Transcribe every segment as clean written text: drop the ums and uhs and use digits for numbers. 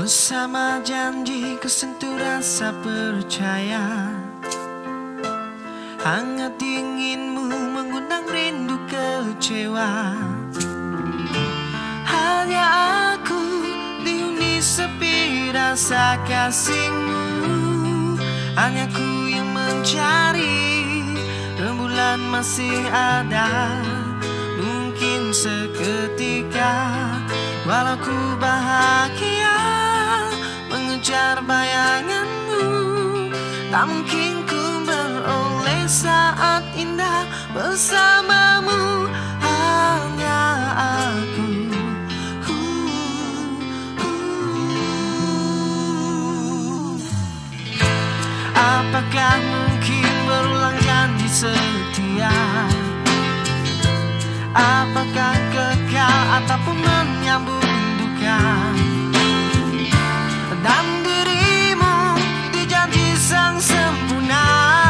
Bersama janji kesentuh rasa percaya, hangat dinginmu mengundang rindu kecewa. Hanya aku dihuni sepi rasa kasihmu, hanya ku yang mencari. Rembulan masih ada, mungkin seketika, walau ku bahagia mengejar bayanganmu, tak mungkin ku beroleh saat indah bersamamu. Hanya aku. Apakah mungkin berulang janji setia? Apakah kekal ataupun menyambung duka? Dan dirimu dijanji sang sempurna,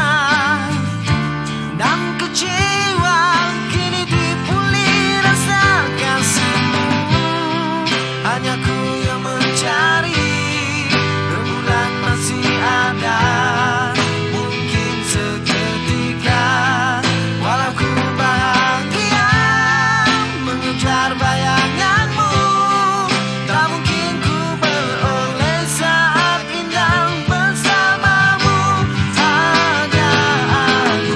dan kecewa kini dipulih rasa kasihmu. Hanya ku yang mencari, rembulan masih ada, mungkin seketika, walau ku bahagia mengejar bayanganmu, tak mungkin ku beroleh saat indah bersamamu. Hanya aku.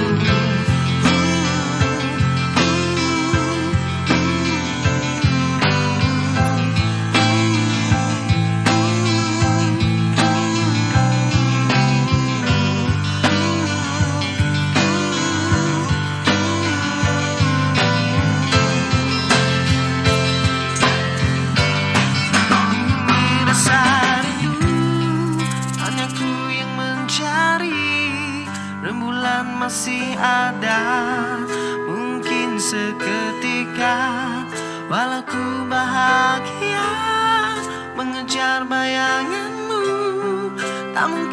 Rasa rindu, hanya ku yang mencari. Rembulan masih ada, mungkin seketika, walau ku bahagia mengejar bayanganmu, tak mungkin